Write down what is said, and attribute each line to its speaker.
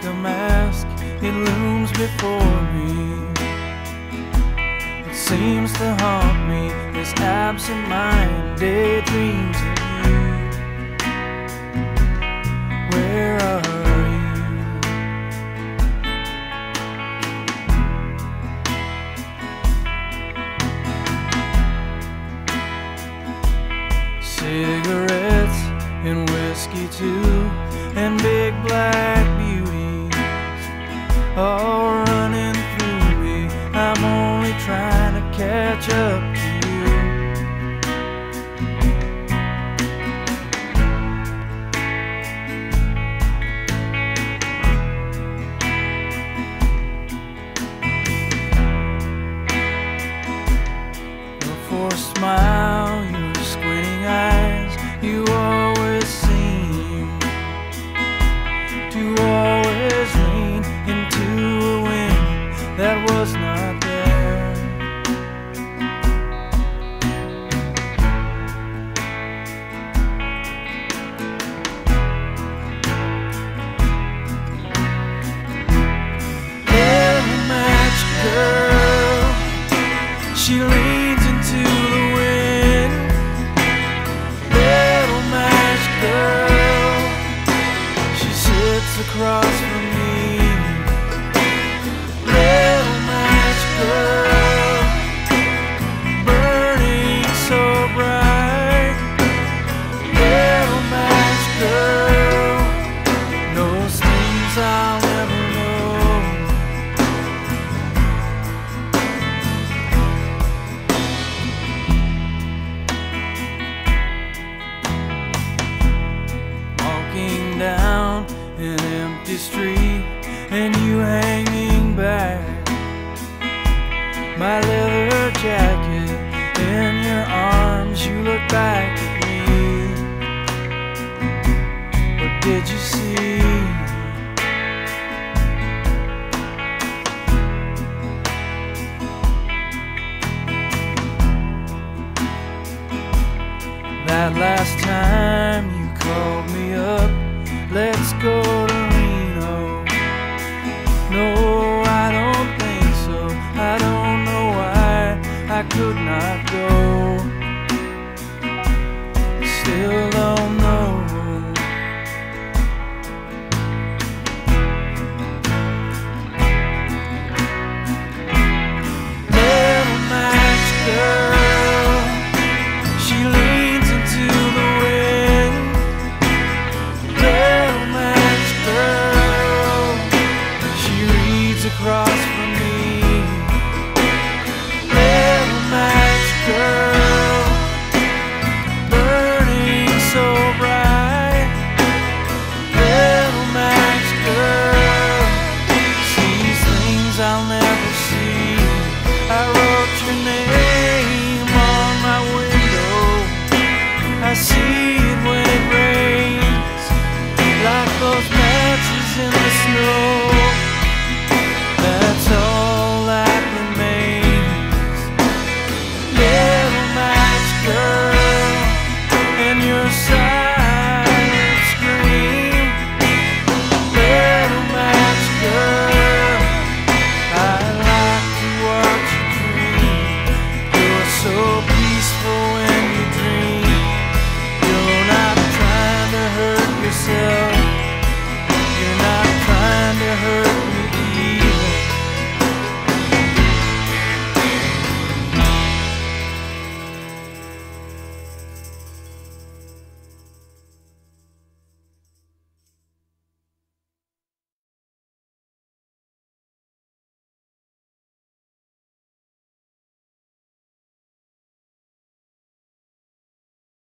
Speaker 1: a mask, it looms before me. It seems to haunt me, this absent-minded dreams of you. Where are you? Cigarettes and whiskey too, and big black beauties all running through me. I'm only trying to catch up to you. Your forced smile, your squinting eyes, you always seem to always lean into a wind that was not there. Little magic girl, she leans into the wind. Little magic girl, she sits across from me. Little magic girl, burning so bright. Little magic girl knows things I'll never know. Walking down an empty street and you hanging back, my leather jacket in your arms, you look back at me. What did you see? That last time you called me up, let's go